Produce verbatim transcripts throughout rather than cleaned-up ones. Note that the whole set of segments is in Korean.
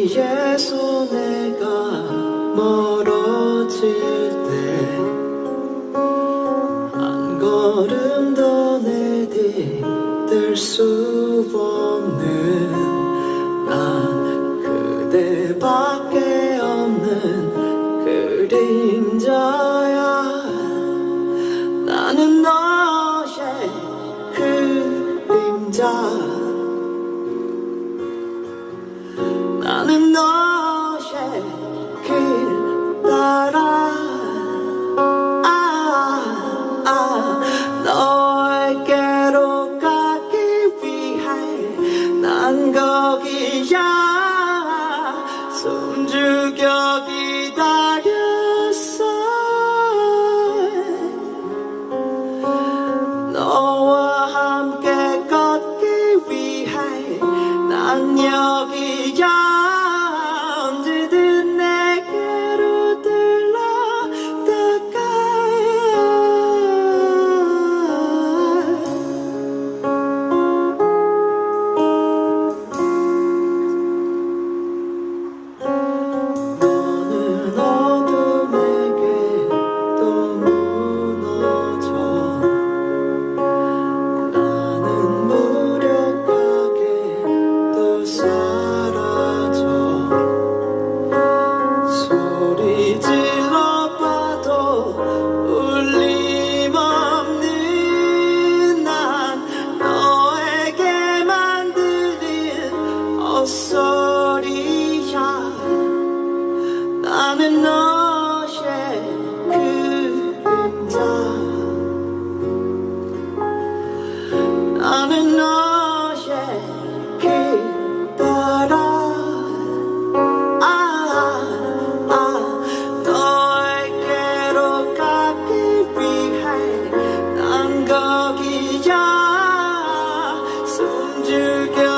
여기에서 내가 멀어질 때 한 걸음 더 내디딜 수 없는 난 그대밖에 없는 그림자야. 나는 너의 그림자. 나는 너의 길 따라 아, 아, 너에게로 가기 위해 난 거기야. 숨죽여 기다렸어. 너와 함께 걷기 위해 난 여기야. 소리야. 나는 너의 그림자. 나는 너의 길 따라 아, 아, 너에게로 가기 위해 난 거기야. 숨죽여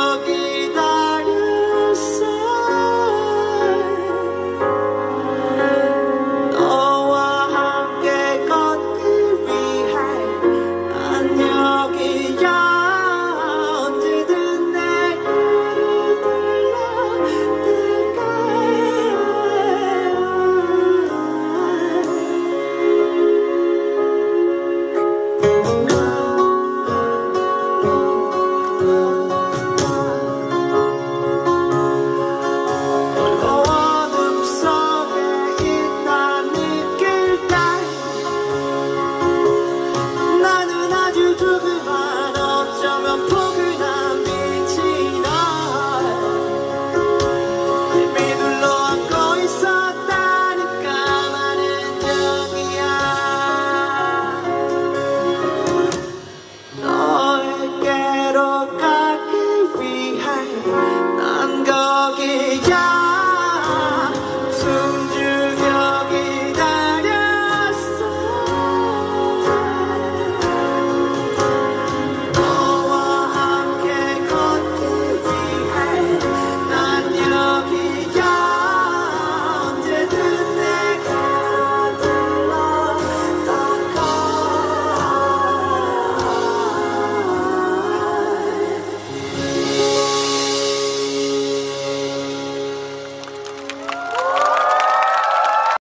너에게로 가기 위해